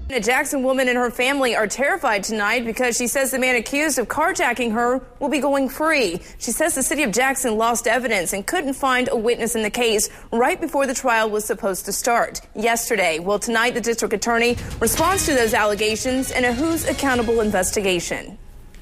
A Jackson woman and her family are terrified tonight because she says the man accused of carjacking her will be going free. She says the city of Jackson lost evidence and couldn't find a witness in the case right before the trial was supposed to start yesterday. Well, tonight the district attorney responds to those allegations in a Who's Accountable investigation.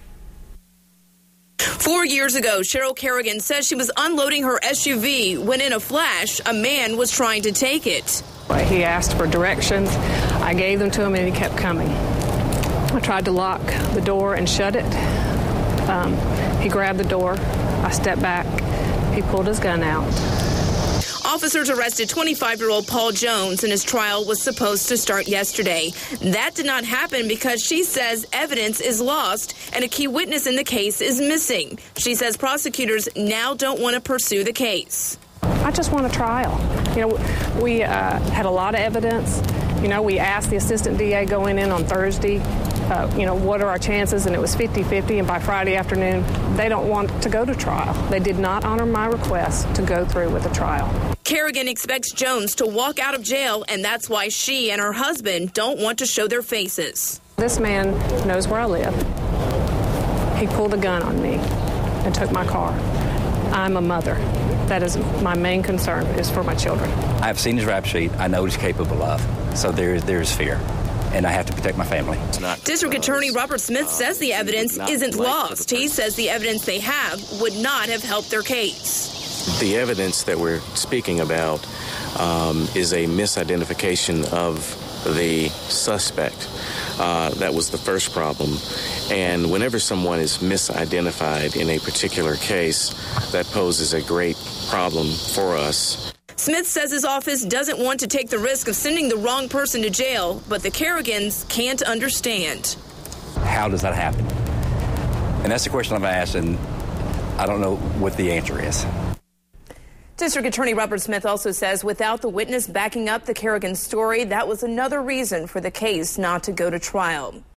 4 years ago, Cheryl Kerrigan says she was unloading her SUV when in a flash, a man was trying to take it. He asked for directions. I gave them to him and he kept coming. I tried to lock the door and shut it. He grabbed the door. I stepped back. He pulled his gun out. Officers arrested 25-year-old Paul Jones, and his trial was supposed to start yesterday. That did not happen because she says evidence is lost and a key witness in the case is missing. She says prosecutors now don't want to pursue the case. I just want a trial. We had a lot of evidence. We asked the assistant DA going in on Thursday, what are our chances? And it was 50-50. And by Friday afternoon, they don't want to go to trial. They did not honor my request to go through with the trial. Kerrigan expects Jones to walk out of jail, and that's why she and her husband don't want to show their faces. This man knows where I live. He pulled a gun on me and took my car. I'm a mother. That is my main concern, is for my children. I've seen his rap sheet. I know what he's capable of. So there's fear. And I have to protect my family. District Attorney Robert Smith says the evidence isn't lost. He says the evidence they have would not have helped their case. The evidence that we're speaking about is a misidentification of the suspect. That was the first problem. And whenever someone is misidentified in a particular case, that poses a great problem for us. Smith says his office doesn't want to take the risk of sending the wrong person to jail, but the Kerrigans can't understand. How does that happen? And that's the question I've asked, and I don't know what the answer is. District Attorney Robert Smith also says without the witness backing up the Kerrigan story, that was another reason for the case not to go to trial.